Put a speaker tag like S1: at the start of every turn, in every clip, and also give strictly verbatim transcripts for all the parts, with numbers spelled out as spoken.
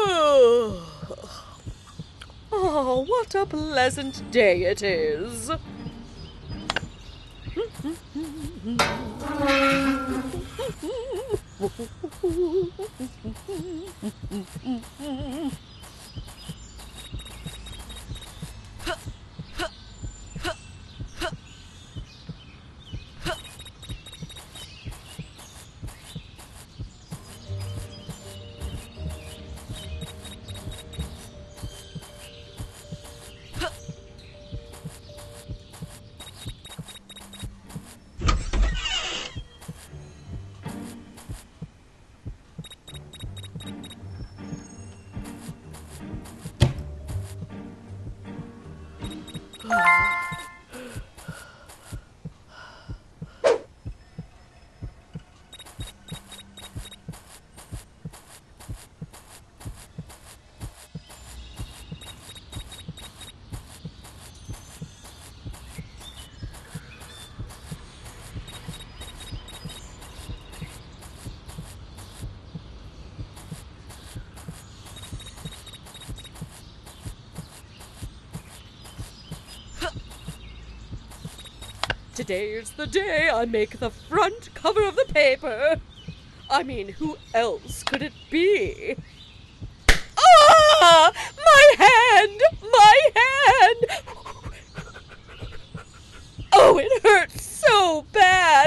S1: Oh, what a pleasant day it is. Today's the day I make the front cover of the paper. I mean, who else could it be? Ah! My hand! My hand! Oh, it hurts so bad!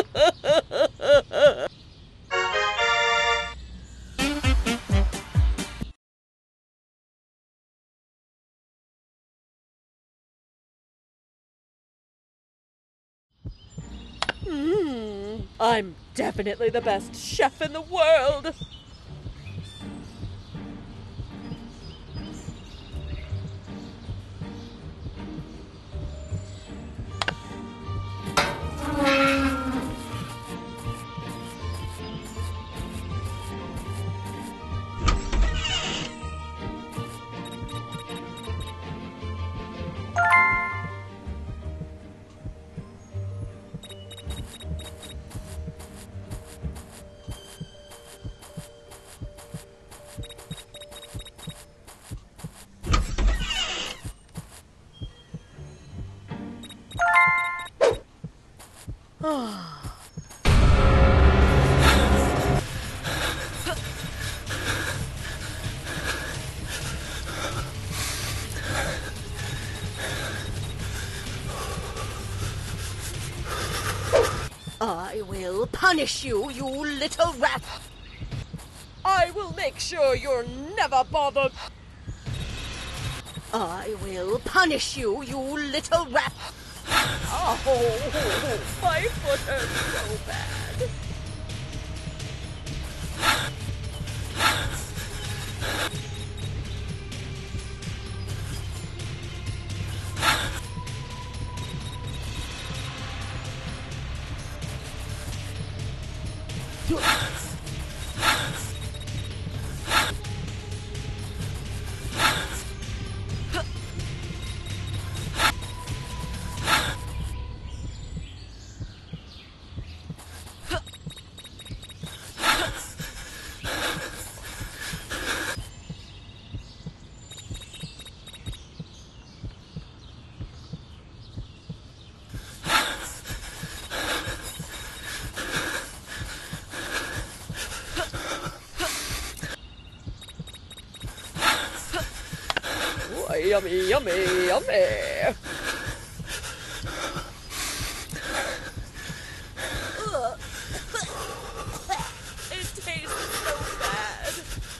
S1: Hmm, I'm definitely the best chef in the world. I will punish you, you little rat. I will make sure you're never bothered. I will punish you, you little rat. Oh, my foot hurts so bad. Oh, yummy, yummy, yummy. Ugh. It tastes so bad.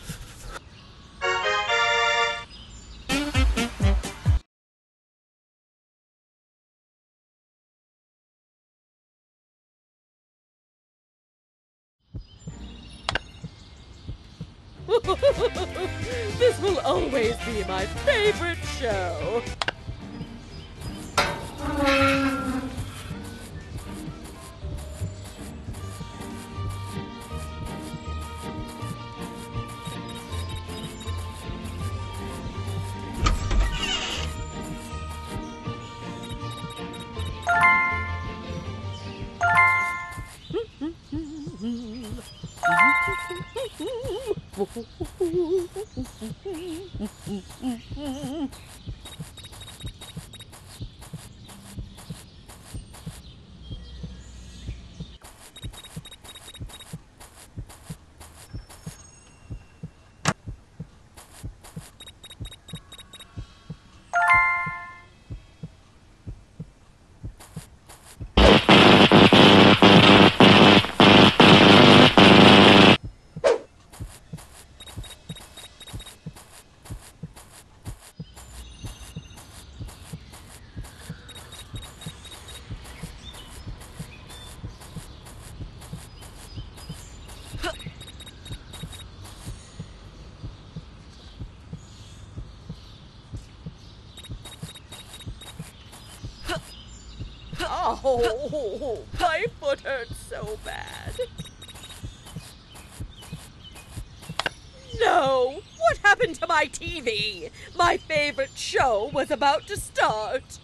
S1: This will always be my favorite show. Oh, my foot hurts so bad. No! What happened to my T V? My favorite show was about to start.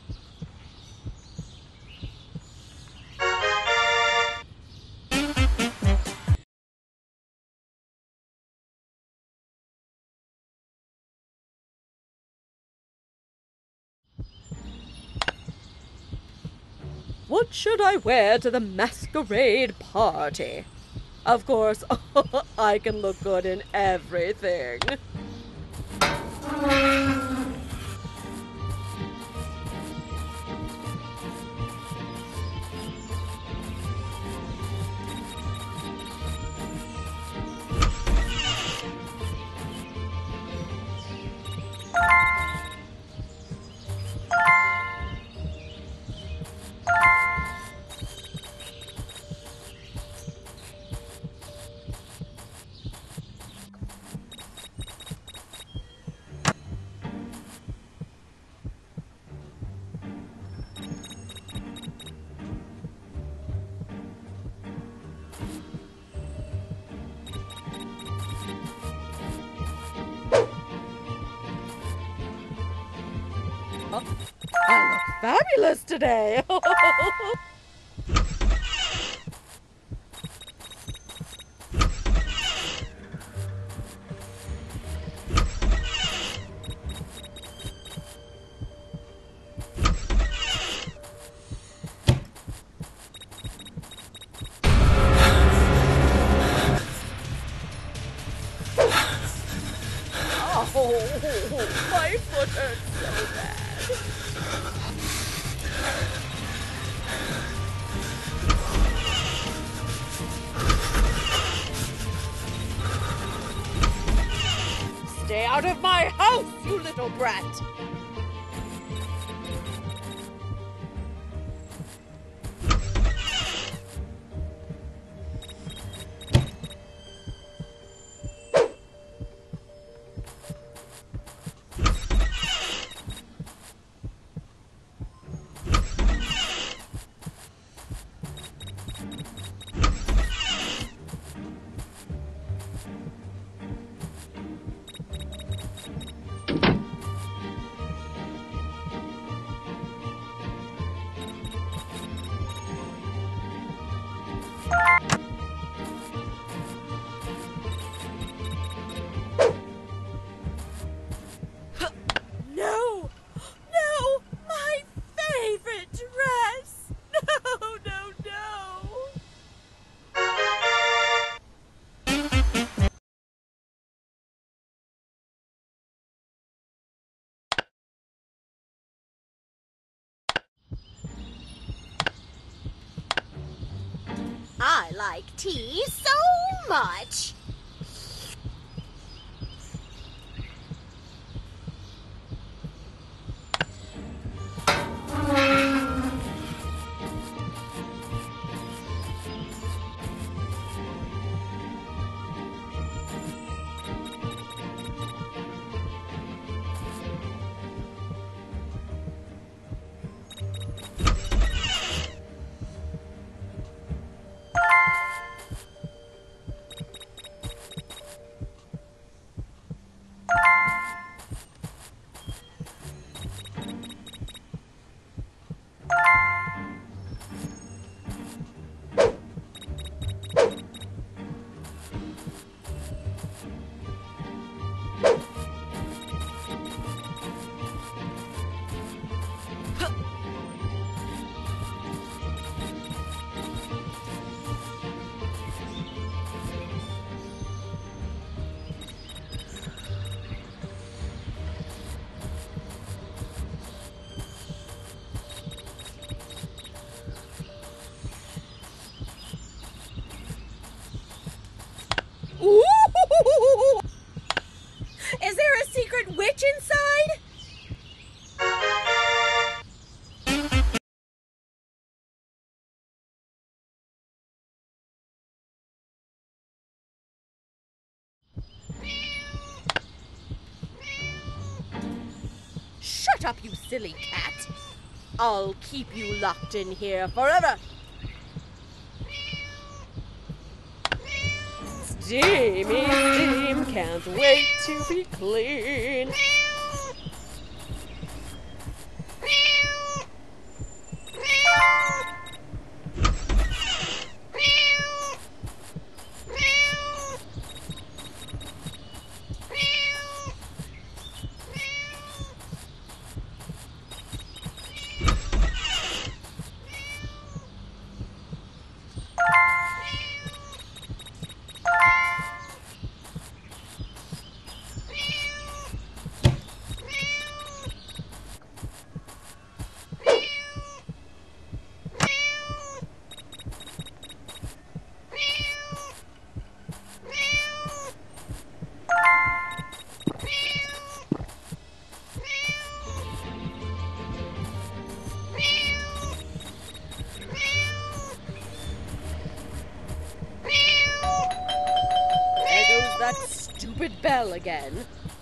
S1: What should I wear to the masquerade party? Of course, I can look good in everything. I look fabulous today. Oh, my foot hurts so bad. Stay out of my house, you little brat! No! No! My favorite dress! No, no, no!
S2: I like tea so much.
S1: up, you silly cat. I'll keep you locked in here forever. Steamy steam, can't wait to be clean. That stupid bell again.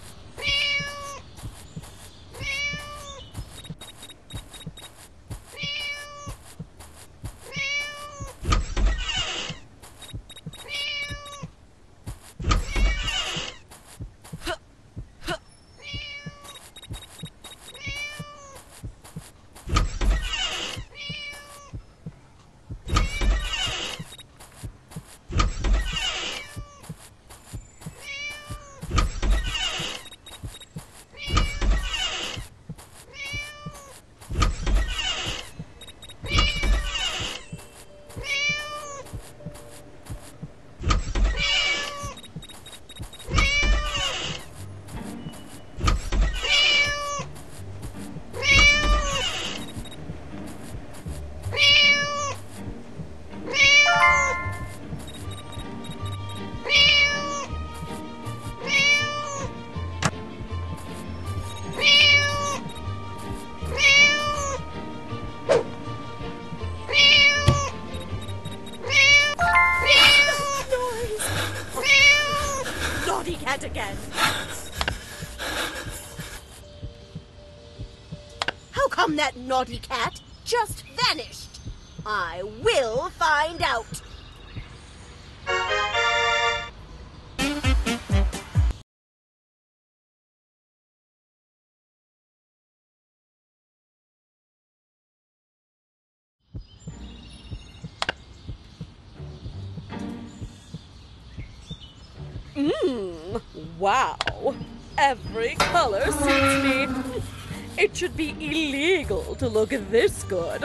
S1: Cat again.
S2: How come that naughty cat just vanished? I will find out.
S1: Mmm, wow. Every color suits me. It should be illegal to look this good.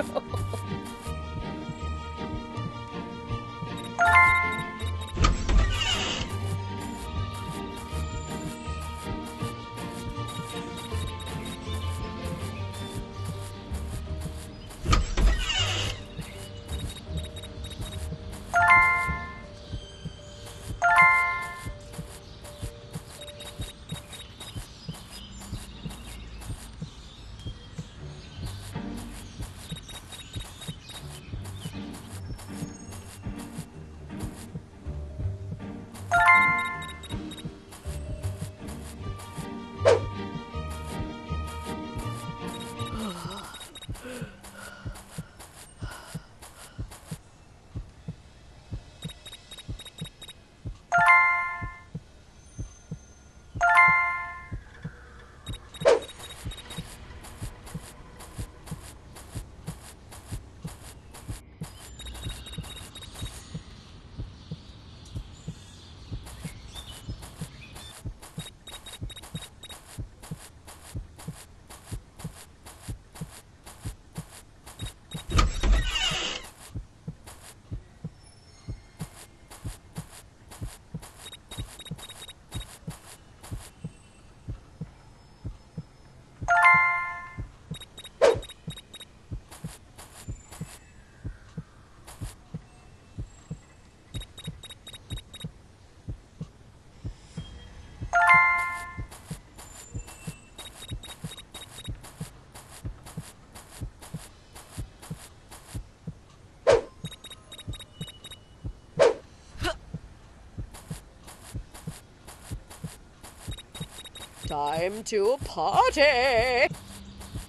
S1: Time to party!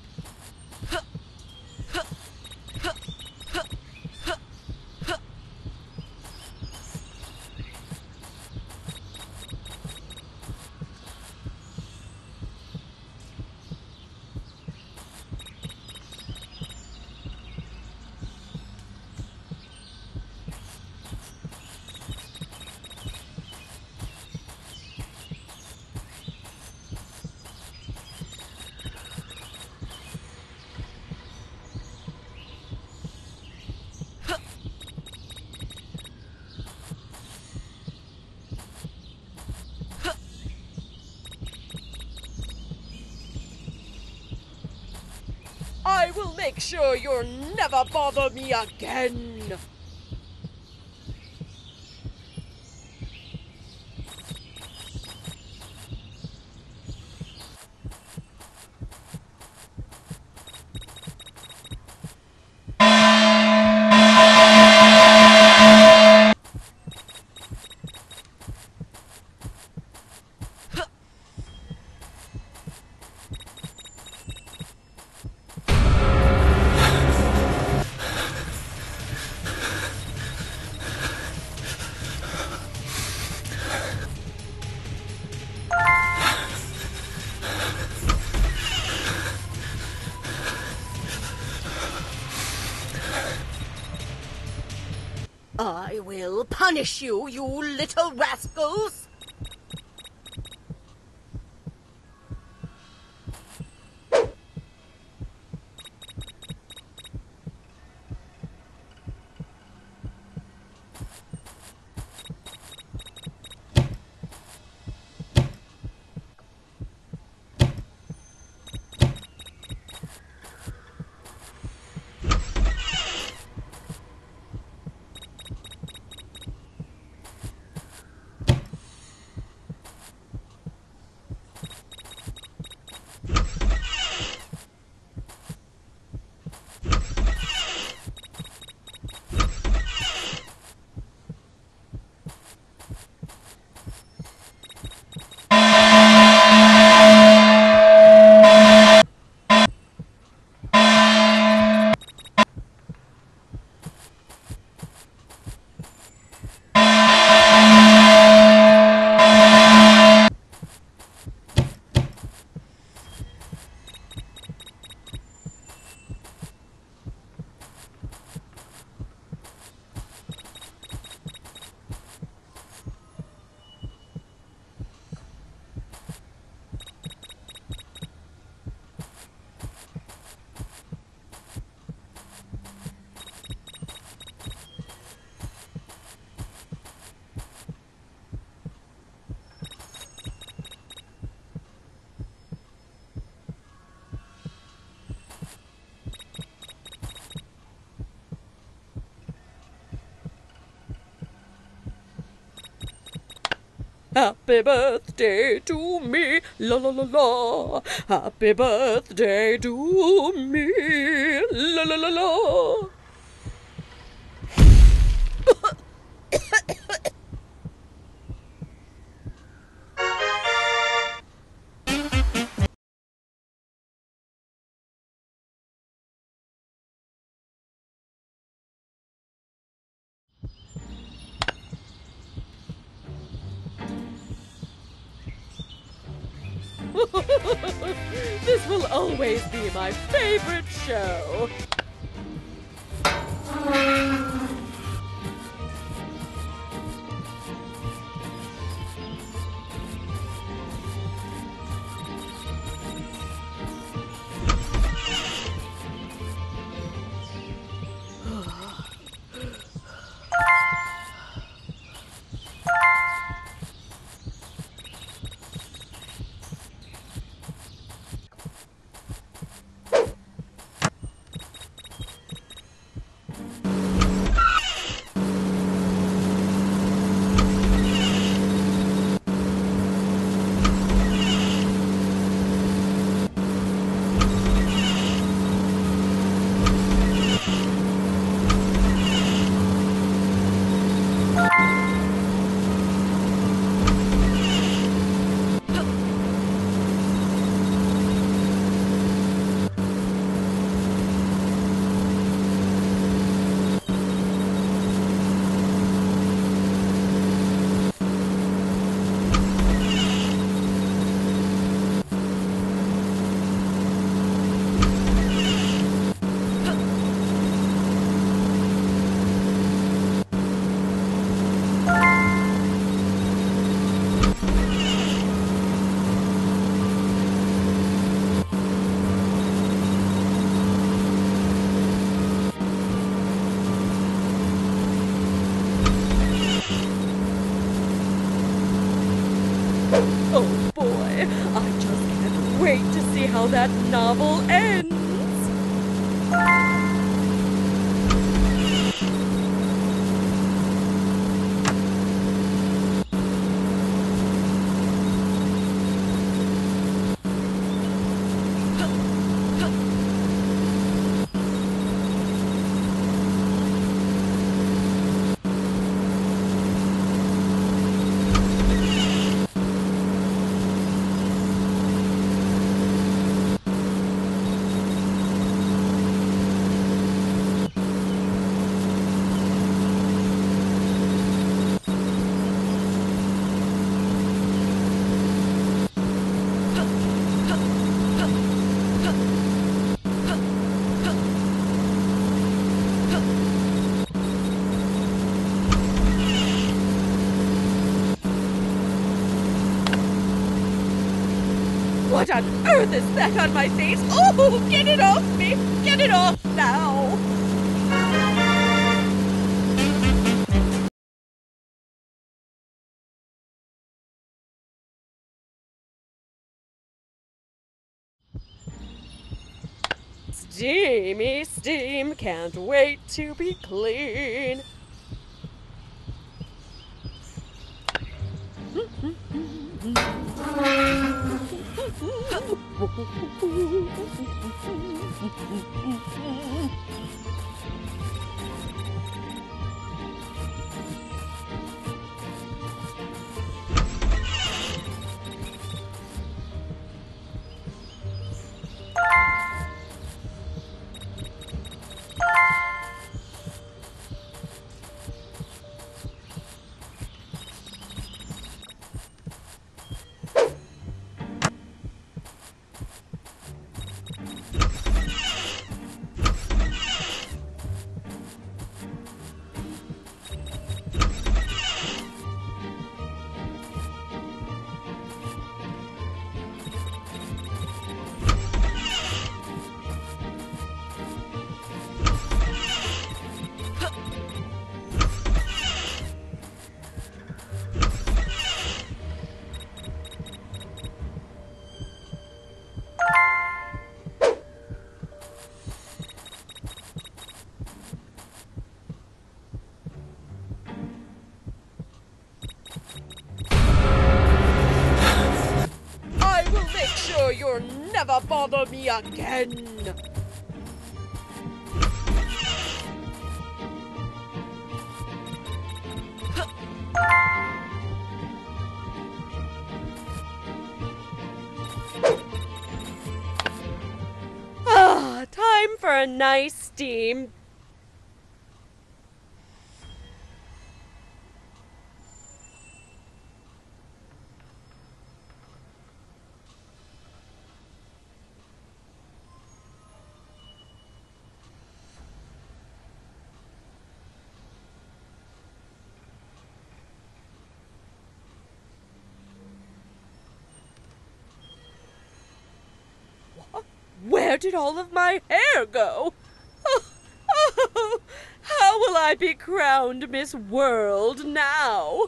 S1: make sure you never bother me again.
S2: I will punish you, you little rascals!
S1: Happy birthday to me, la la la la. Happy birthday to me, la la la la. This will always be my favorite show. Oh boy, I just can't wait to see how that novel ends. on earth is that on my face? Oh, get it off me! Get it off now! Steamy steam, can't wait to be clean. I will make sure you'll never bother me again. Ah, time for a nice steam. Where did all of my hair go? Oh, oh, how will I be crowned Miss World now?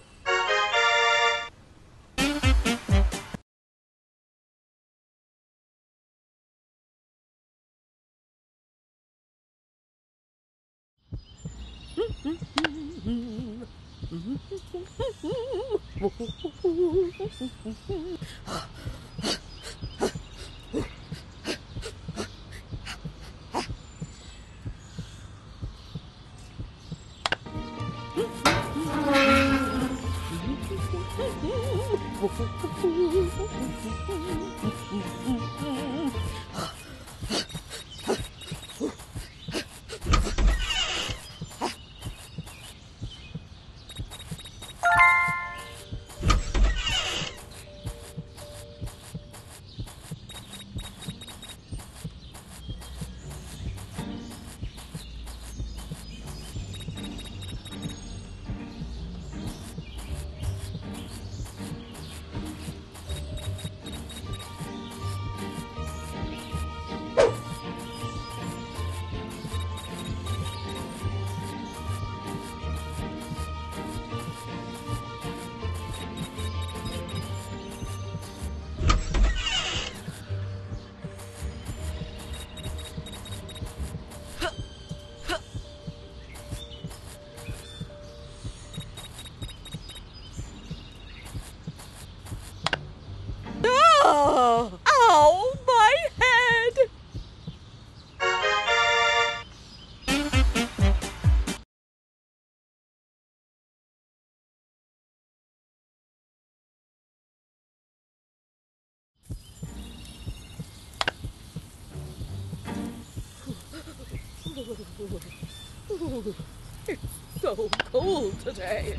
S1: Oh, ow, my head! It's so cold today.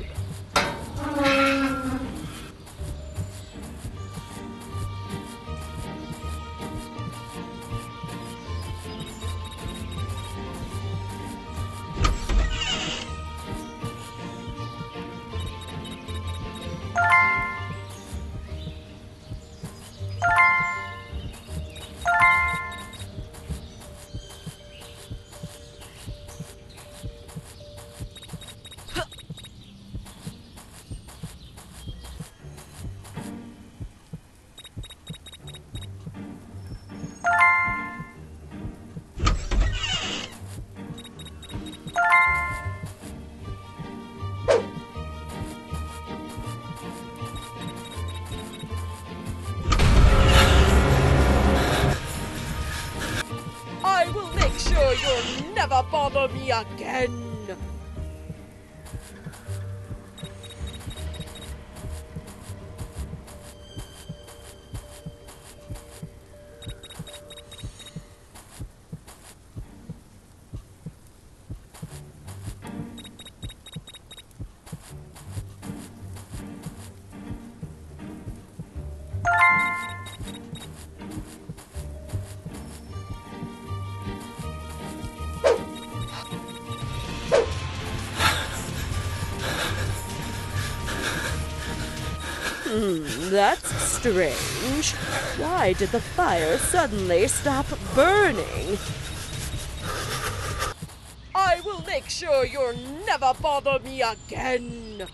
S1: never bother me again. Hmm, that's strange. Why did the fire suddenly stop burning? I will make sure you'll never bother me again.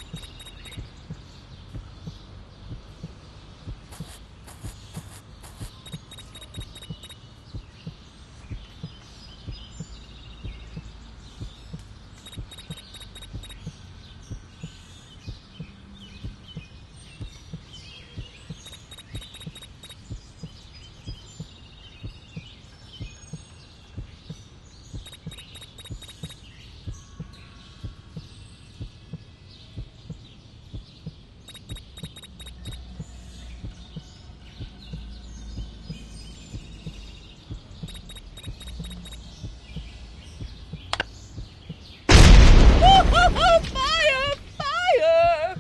S1: Fire! Fire!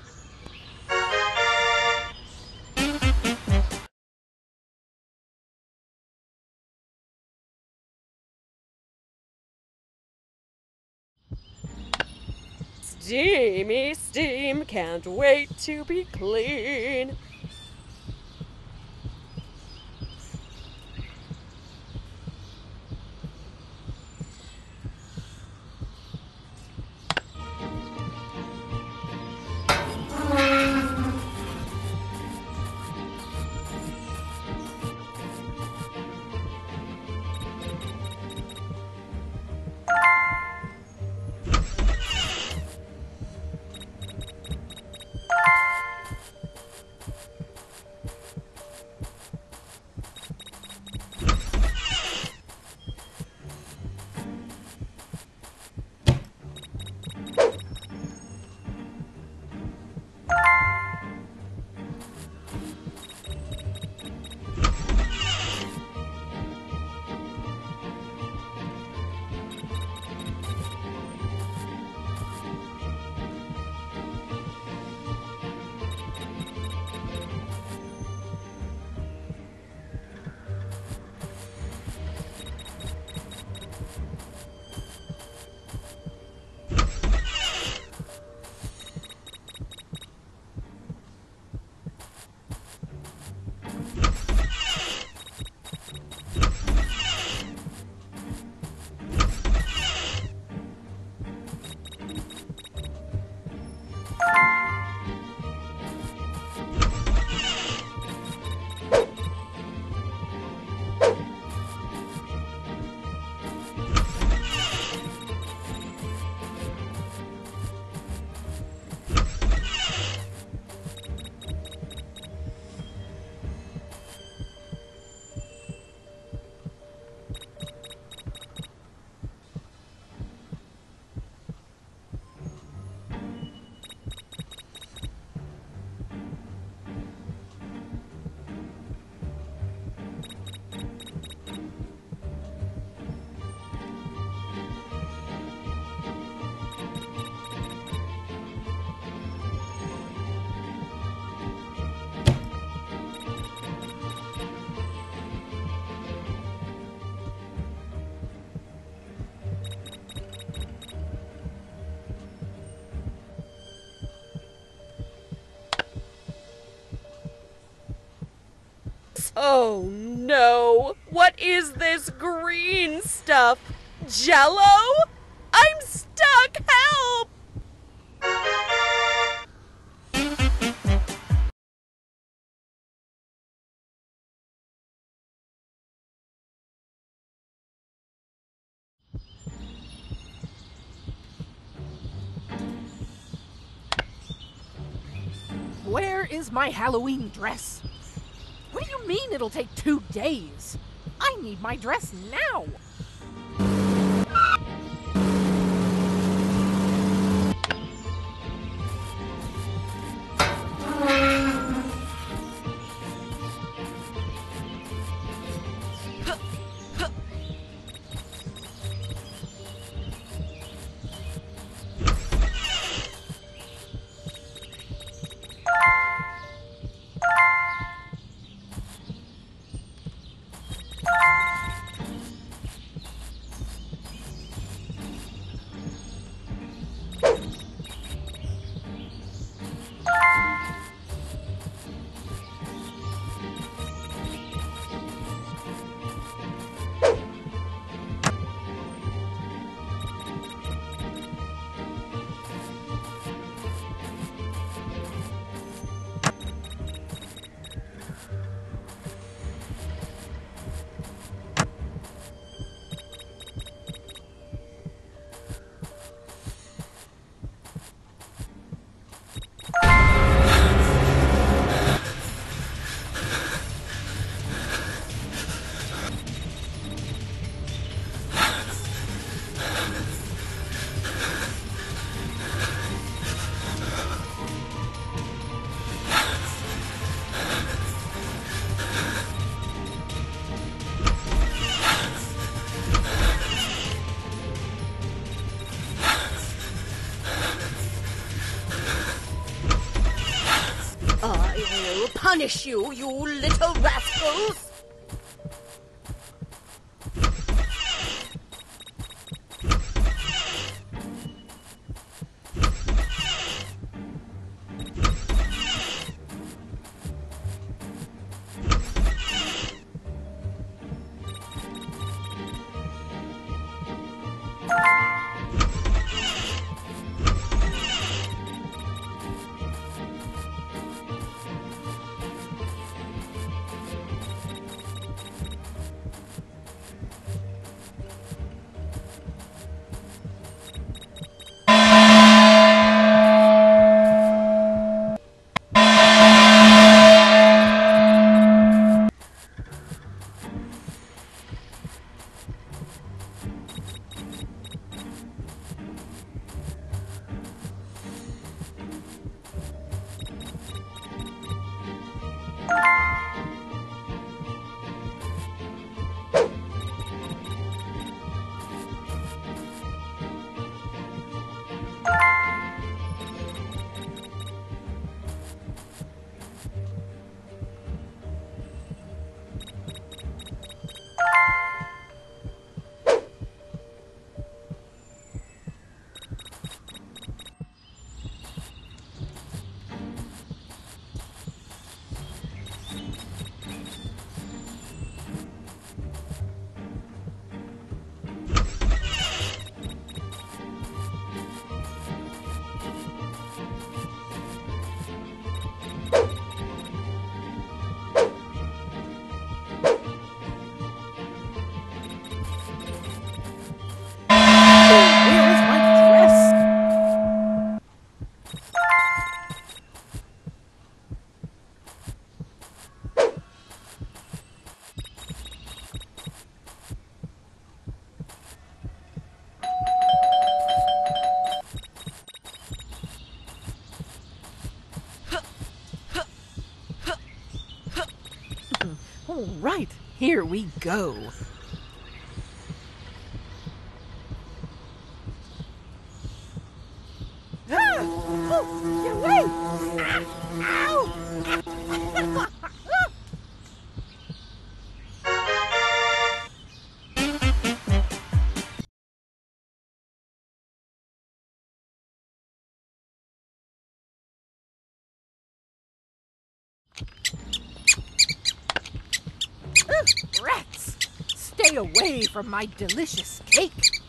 S1: Steamy steam, can't wait to be clean. Oh no! What is this green stuff? Jello? I'm stuck! Help!
S3: Where is my Halloween dress? What do you mean it'll take two days? I need my dress now!
S2: punish you, you little rascals!
S3: All right, here we go. Ah! Oh, get away! Ah! Ow! Ugh, rats! Stay away from my delicious cake!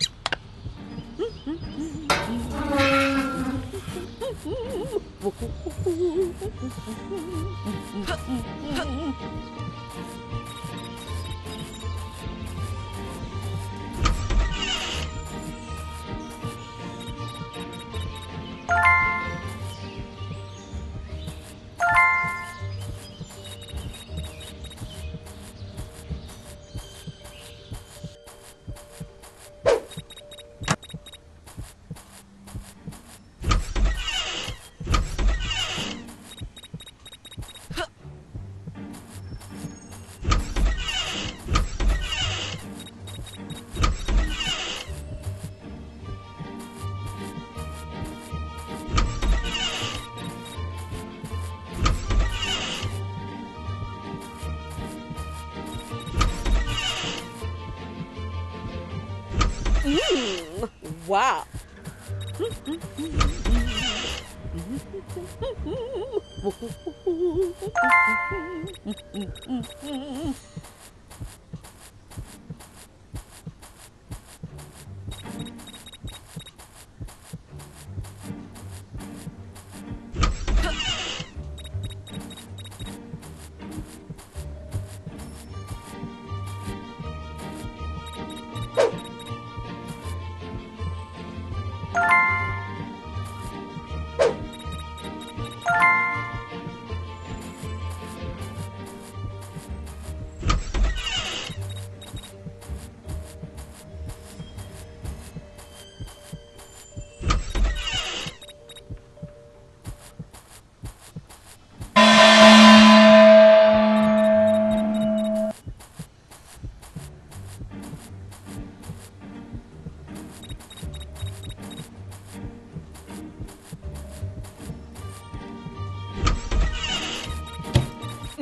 S1: Mmm, wow.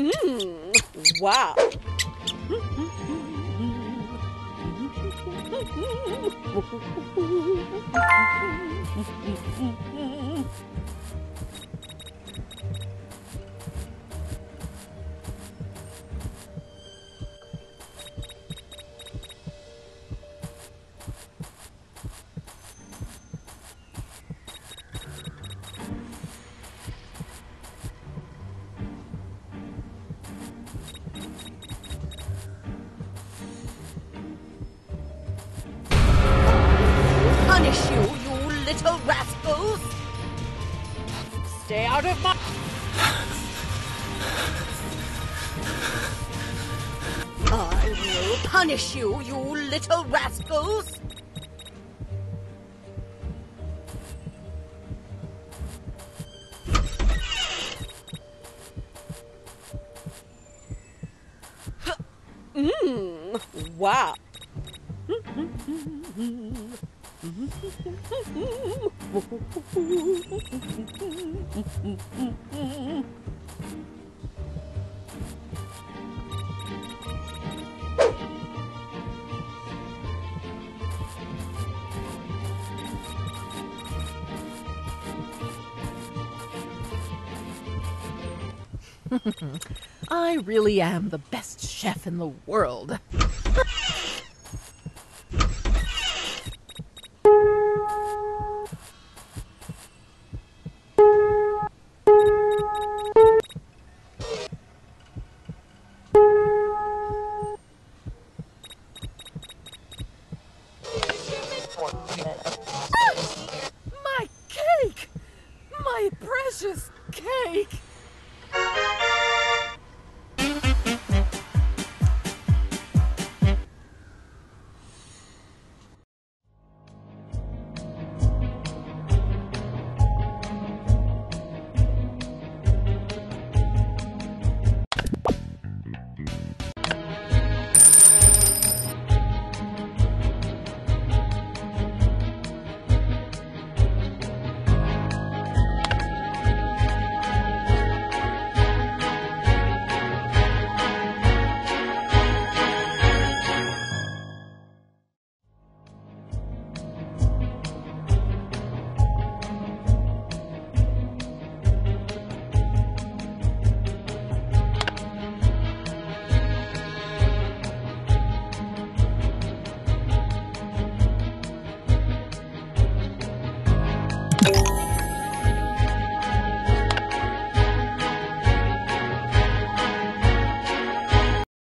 S1: Mmm, wow.
S2: Punish you, you little rascals!
S1: Stay out of my...
S2: I will punish you, you little rascals!
S1: Mmm, wow.
S3: I really am the best chef in the world.